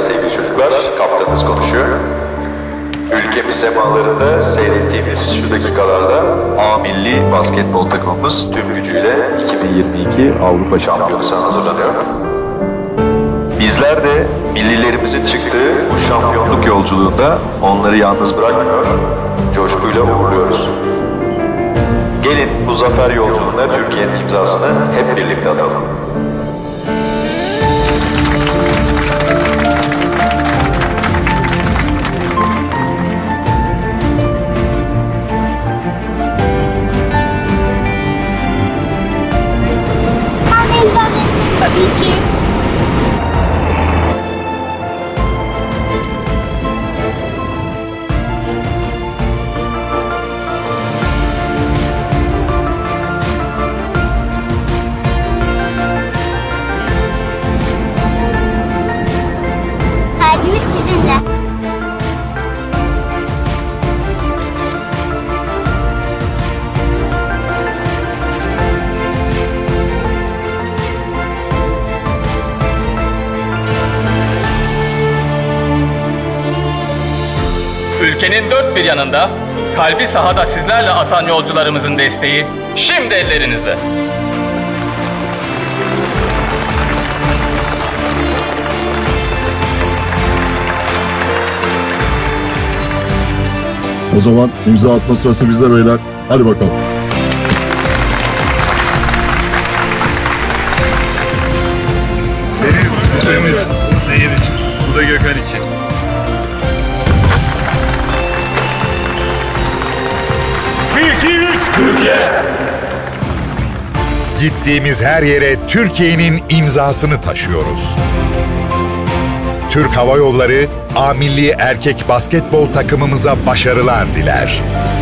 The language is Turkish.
sevgili çocuklar, kaptanınız konuşuyor. Ülkemiz semalarında seyrettiğimiz şu dakikalarda A milli basketbol takımımız tüm gücüyle 2022 Avrupa Şampiyonası'na hazırlanıyor. Bizler de millilerimizin çıktığı bu şampiyonluk yolculuğunda onları yalnız bırakmıyor, coşkuyla uğurluyoruz. Gelin bu zafer yolculuğunda Türkiye'nin imzasını hep birlikte atalım. Tabii ki. Kalbimiz sizinle. Ülkenin dört bir yanında, kalbi sahada sizlerle atan yolcularımızın desteği şimdi ellerinizde. O zaman imza atma sırası bizde beyler. Hadi bakalım. Deniz, Zehir için. Bu da Gökhan için. Türkiye! Gittiğimiz her yere Türkiye'nin imzasını taşıyoruz. Türk Hava Yolları A milli erkek basketbol takımımıza başarılar diler.